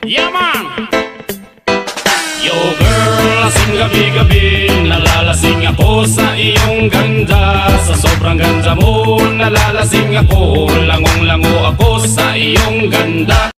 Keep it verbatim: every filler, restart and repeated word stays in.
Yeah man! Yo girl, lasing gabi-gabi, nalalasing ako sa iyong ganda. Sa sobrang ganda mo, nalalasing ako, langong-lango ako sa iyong ganda.